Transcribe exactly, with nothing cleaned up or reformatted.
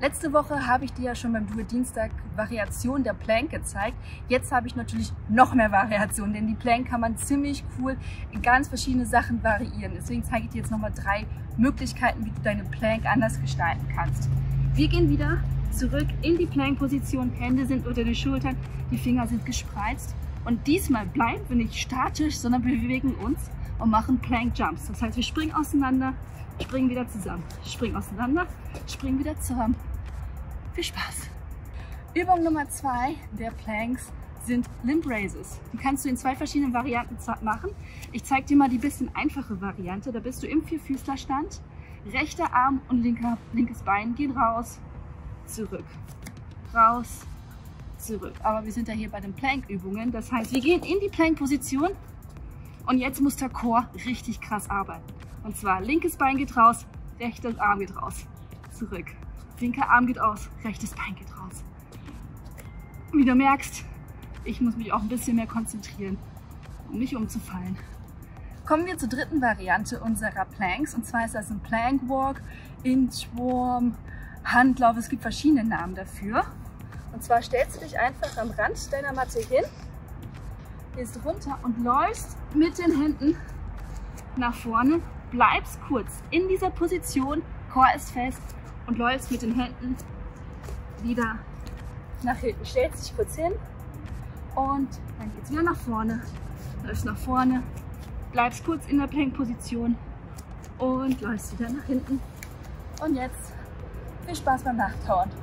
Letzte Woche habe ich dir ja schon beim Duo-Dienstag Variation der Plank gezeigt. Jetzt habe ich natürlich noch mehr Variationen, denn die Plank kann man ziemlich cool in ganz verschiedene Sachen variieren. Deswegen zeige ich dir jetzt nochmal drei Möglichkeiten, wie du deine Plank anders gestalten kannst. Wir gehen wieder zurück in die Plank-Position. Hände sind unter den Schultern, die Finger sind gespreizt. Und diesmal bleiben wir nicht statisch, sondern wir bewegen uns und machen Plank Jumps. Das heißt, wir springen auseinander, springen wieder zusammen, springen auseinander, springen wieder zusammen. Viel Spaß! Übung Nummer zwei der Planks sind Limb Raises. Die kannst du in zwei verschiedenen Varianten machen. Ich zeige dir mal die bisschen einfache Variante. Da bist du im Vierfüßlerstand. Rechter Arm und linker, linkes Bein gehen raus, zurück, raus, zurück. Aber wir sind ja hier bei den Plank-Übungen. Das heißt, wir gehen in die Plank-Position und jetzt muss der Core richtig krass arbeiten. Und zwar linkes Bein geht raus, rechter Arm geht raus, zurück. Linker Arm geht aus, rechtes Bein geht raus. Wie du merkst, ich muss mich auch ein bisschen mehr konzentrieren, um nicht umzufallen. Kommen wir zur dritten Variante unserer Planks. Und zwar ist das ein Plank Walk, Inchworm, Handlauf. Es gibt verschiedene Namen dafür. Und zwar stellst du dich einfach am Rand deiner Matte hin, gehst runter und läufst mit den Händen nach vorne. Bleibst kurz in dieser Position, Core ist fest. Und läufst mit den Händen wieder nach hinten. Stellst dich kurz hin und dann geht es wieder nach vorne. Läufst nach vorne, bleibst kurz in der Plank-Position und läufst wieder nach hinten. Und jetzt viel Spaß beim Nachpowern.